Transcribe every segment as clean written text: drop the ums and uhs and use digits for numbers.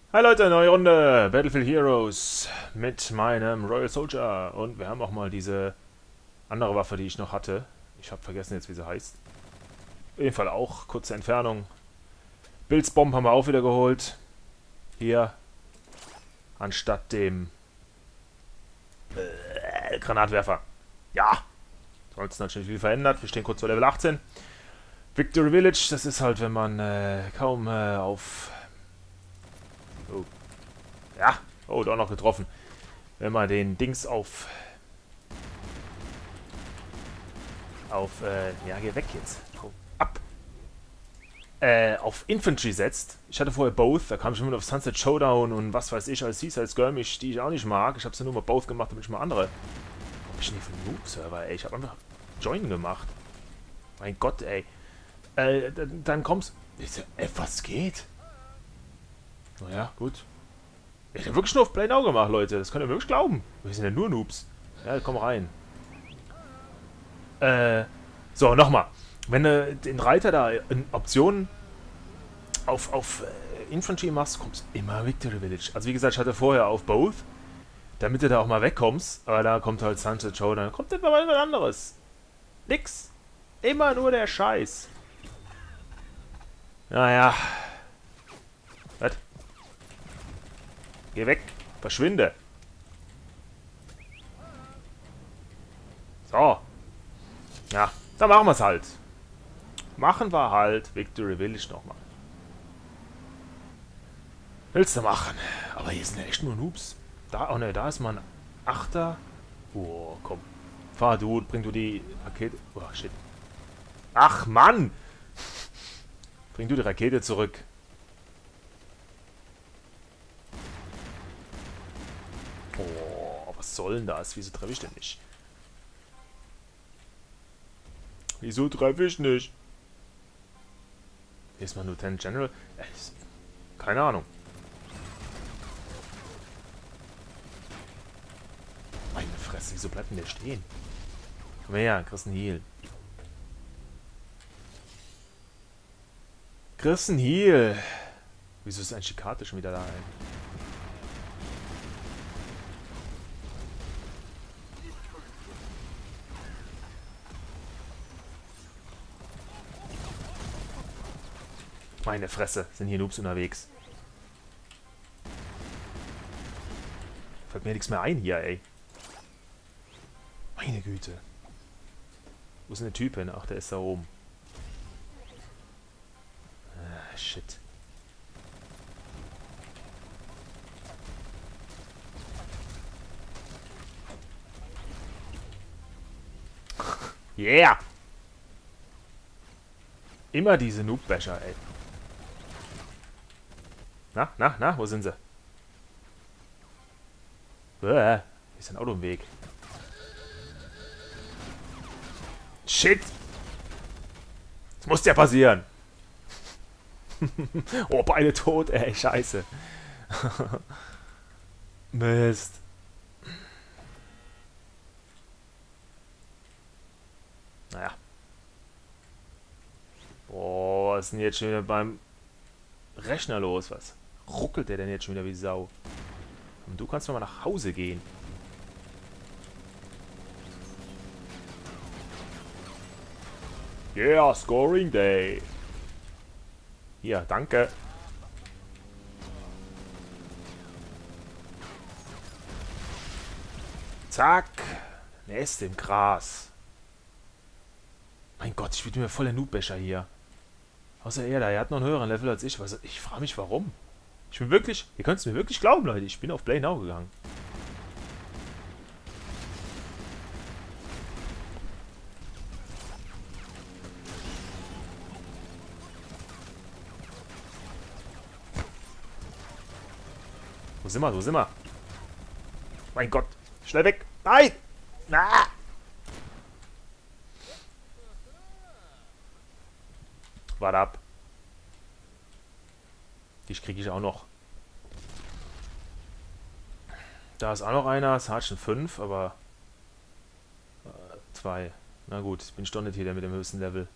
Hi Leute, neue Runde Battlefield Heroes mit meinem Royal Soldier und wir haben auch mal diese andere Waffe, die ich noch hatte. Ich habe vergessen jetzt, wie sie heißt. Auf jeden Fall auch kurze Entfernung. Bilzbomb haben wir auch wieder geholt. Hier anstatt dem Granatwerfer. Ja, sonst natürlich viel verändert. Wir stehen kurz vor Level 18. Victory Village, das ist halt, wenn man kaum auf... Oh. Ja, oh, doch noch getroffen. Wenn man den Dings auf... ja, geh weg jetzt. Hau ab. Auf Infantry setzt. Ich hatte vorher Both, da kam ich immer auf Sunset Showdown und was weiß ich, als Seaside Skirmish, die ich auch nicht mag. Ich habe sie nur mal Both gemacht, damit ich mal andere... Was ist denn hier für ein Noob-Server, ey? Ich habe einfach Join gemacht. Mein Gott, ey. Dann kommst... Ich so, was geht? Naja, gut. Ich hab wirklich nur auf Play Now gemacht, Leute. Das könnt ihr wirklich glauben. Wir sind ja nur Noobs. Ja, komm rein. So, nochmal. Wenn du den Reiter da in Optionen auf Infantry machst, kommst immer Victory Village. Also wie gesagt, ich hatte vorher auf Both, damit du da auch mal wegkommst. Aber da kommt halt Sunset Show, dann kommt immer mal was anderes. Nix. Immer nur der Scheiß. Naja. Was? Geh weg. Verschwinde. So. Ja, dann machen wir es halt. Machen wir halt Victory Village nochmal. Willst du machen? Aber hier sind ja echt nur Noobs. Da, oh ne, da ist mal ein Achter. Oh, komm. Fahr du, bring du die Rakete. Oh, shit. Ach, Mann! Bring du die Rakete zurück. Oh, was soll denn das? Wieso treffe ich denn nicht? Wieso treffe ich nicht? Hier ist mal Lieutenant General. Keine Ahnung. Meine Fresse, wieso bleibt denn der stehen? Komm her, kriegst einen Heal. Kriegst einen Heal. Wieso ist ein Schikate schon wieder da? Ey? Meine Fresse, sind hier Noobs unterwegs. Fällt mir nichts mehr ein hier, ey. Meine Güte. Wo ist denn der Typ hin? Ach, der ist da oben. Ah, shit. Yeah! Immer diese Noob-Basher, ey. Na, wo sind sie? Hier ist ein Auto im Weg. Shit! Das muss ja passieren. Oh, beide tot, ey, scheiße. Mist. Naja. Boah, was ist denn jetzt schon wieder beim Rechner los? Was ruckelt der denn jetzt schon wieder wie Sau? Und du kannst mal nach Hause gehen. Yeah, Scoring Day. Hier, danke. Zack. Nest im Gras. Mein Gott, ich bin mir voll der Noob-Becher hier. Außer er da, er hat noch einen höheren Level als ich. Ich frage mich, warum. Ich bin wirklich, ihr könnt es mir wirklich glauben, Leute. Ich bin auf Play Now gegangen. Wo sind wir? Wo sind wir? Mein Gott. Schnell weg. Nein! Ah! Warte ab. Dich kriege ich auch noch. Da ist auch noch einer. Sergeant 5, aber... 2. Na gut, ich bin schon nicht hier der mit dem höchsten Level.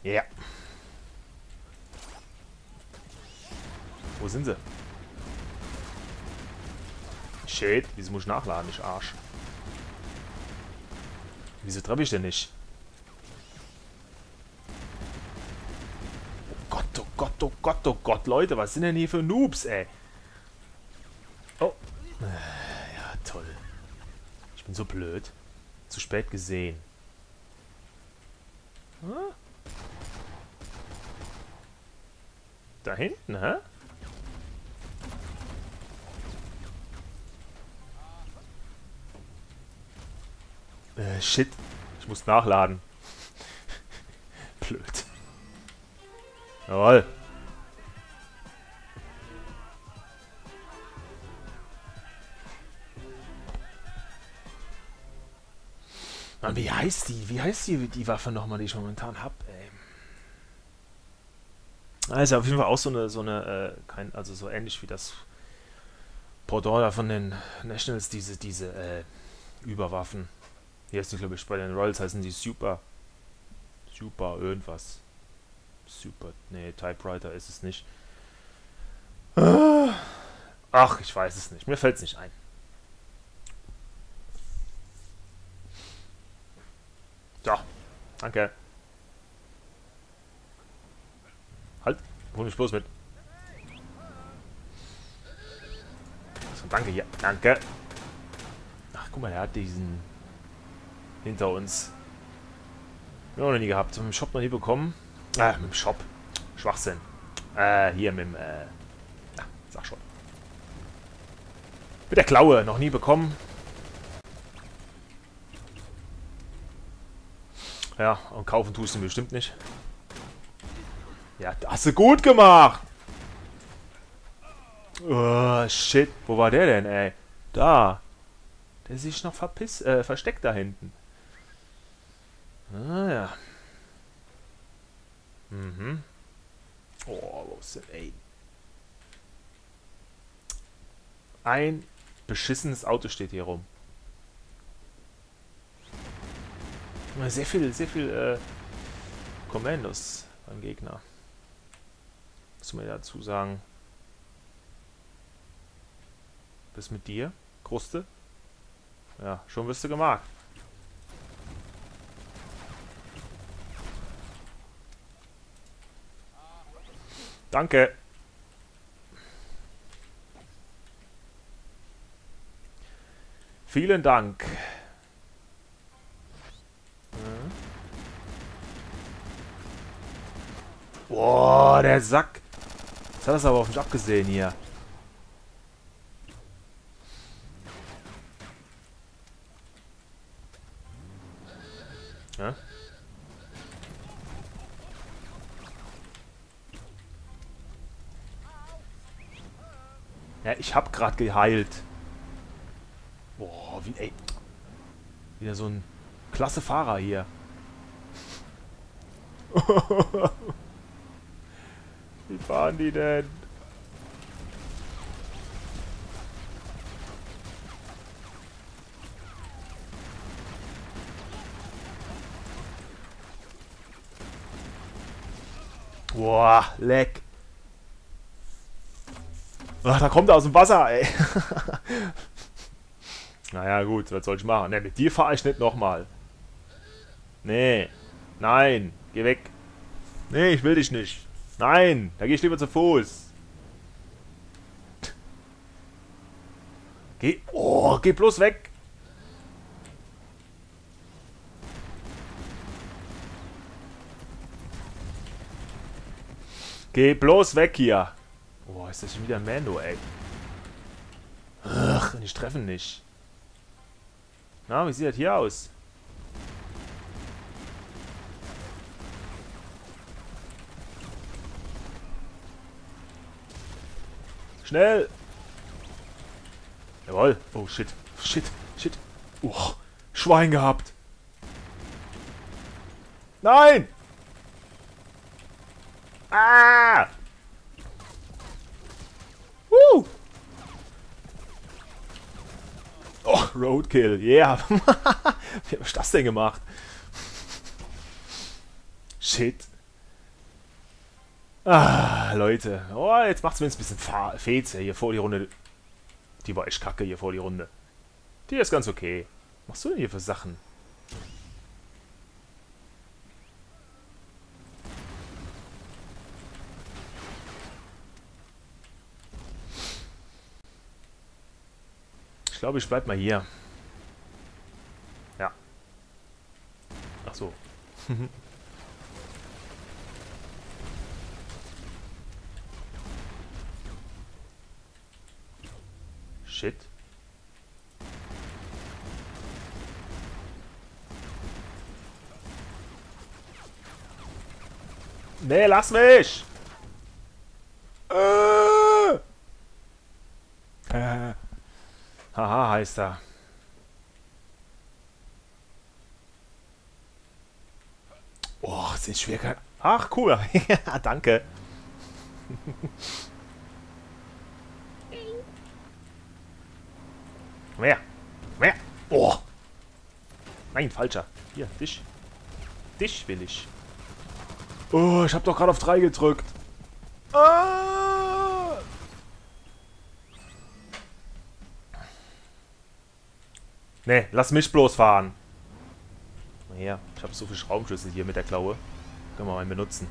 Ja. Wo sind sie? Shit, wieso muss ich nachladen, ich Arsch? Wieso treffe ich denn nicht? Oh Gott, oh Gott, oh Gott, oh Gott, Leute, was sind denn hier für Noobs, ey? Oh. Ja, toll. Ich bin so blöd. Zu spät gesehen. Hm? Da hinten, hä? Shit. Ich muss nachladen. Blöd. Jawohl. Mann, wie heißt die? Wie heißt die Waffe nochmal, die ich momentan hab, ey? Also auf jeden Fall auch so eine, also so ähnlich wie das Pendant von den Nationals, diese Überwaffen. Hier ist die, glaube ich, bei den Royals heißen die Super irgendwas. Super, nee, Typewriter ist es nicht. Ach, ich weiß es nicht. Mir fällt es nicht ein. So, danke. Halt, hol mich bloß mit. So, danke, ja, danke. Ach, guck mal, er hat diesen hinter uns. Wir haben noch nie gehabt. Mit dem Shop noch nie bekommen. Mit dem Shop. Schwachsinn. Hier mit dem, sag schon. Mit der Klaue. Noch nie bekommen. Ja, und kaufen tust du bestimmt nicht. Ja, das hast du gut gemacht. Oh, shit. Wo war der denn, ey? Da. Der sich noch versteckt da hinten. Ah, ja. Mhm. Oh, wo ist denn, ey? Ein beschissenes Auto steht hier rum. Sehr viel Kommandos beim Gegner. Was soll man dazu sagen? Was mit dir? Kruste? Ja, schon wirst du gemacht. Danke. Vielen Dank. Boah, der Sack. Jetzt hat das aber auf mich abgesehen hier. Ja? Ja, ich hab grad geheilt. Boah, wie, ey. Wieder so ein klasse Fahrer hier. Wie fahren die denn? Boah, leck. Ach, da kommt er aus dem Wasser, ey. Naja, gut, was soll ich machen? Ne, mit dir fahre ich nicht nochmal. Nee. Nein, geh weg. Nee, ich will dich nicht. Nein, da gehe ich lieber zu Fuß. Geh bloß weg. Geh bloß weg hier. Oh, ist das schon wieder ein Mando, ey. Ach, und ich treffe ihn nicht. Na, wie sieht das hier aus? Schnell! Jawohl. Oh, shit. Shit. Shit. Oh, Schwein gehabt. Nein! Ah! Oh, Roadkill. Yeah. Wie hab ich das denn gemacht? Shit. Ah, Leute. Oh, jetzt macht's mir ein bisschen Feze hier vor die Runde. Die war echt kacke hier vor die Runde. Die ist ganz okay. Was machst du denn hier für Sachen? Ich glaube, ich bleib mal hier. Ja. Ach so. Shit. Nee, lass mich! Haha, heißt er. Oh, sind schwer. Ach, cool. Danke. Mehr. Mehr. Oh. Nein, falscher. Hier, dich. Dich will ich. Oh, ich hab doch gerade auf 3 gedrückt. Ah. Nee, lass mich bloß fahren. Naja, ich habe so viel Schraubenschlüssel hier mit der Klaue. Können wir mal benutzen.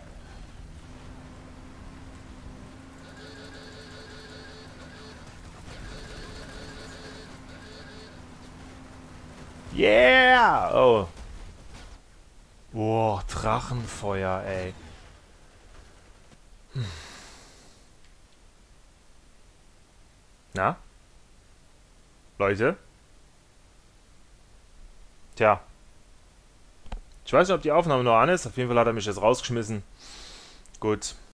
Yeah! Oh. Boah, Drachenfeuer, ey. Na? Leute? Tja. Ich weiß nicht, ob die Aufnahme noch an ist. Auf jeden Fall hat er mich jetzt rausgeschmissen. Gut.